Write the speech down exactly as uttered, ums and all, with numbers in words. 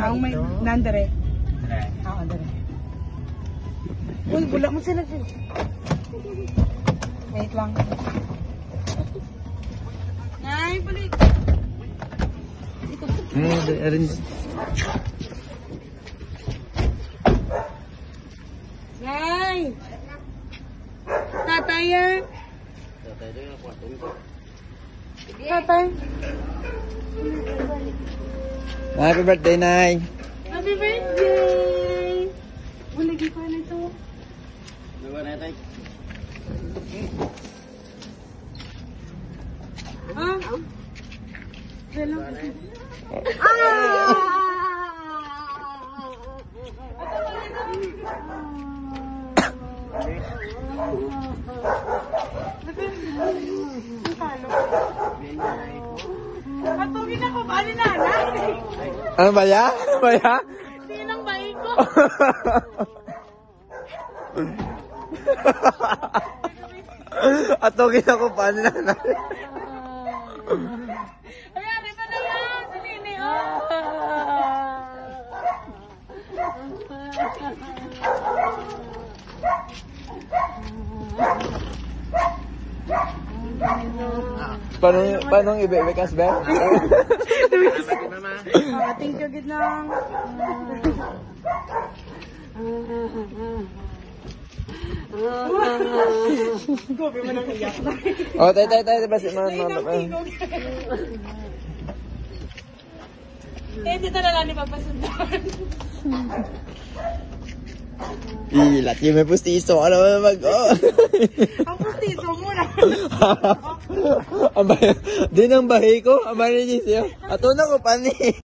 Ang may nandere. Oo, dere. Uy, bulak mo sila sila. Wait lang. Ay, balik. Hmm, rin. Nay! Tatay yan. Tatay. Happy birthday, Nay. Happy birthday! Bulagi pa na ito. Diba na ito? Ah? Hello. Patugin ako, bali nanay. Ano ba ya? Ano ba ya? Sinang bahay ko? Atogin ako paano na na. Ayan, iba na yan. Salini, oh. Paano, paano ibe-bekas ba? Ah, thank you, Gidnang. Gobi mo nang iyak na. Oh, tay tay tay basta man man. Eh, dito na lang ni papasundan. Ilat yung may pustiso. Ano ba mag... Oh. Ang pustiso mo na. Ang bahay... Din ang bahay ko. Ang bahay niya siya. Ato na ko, pani.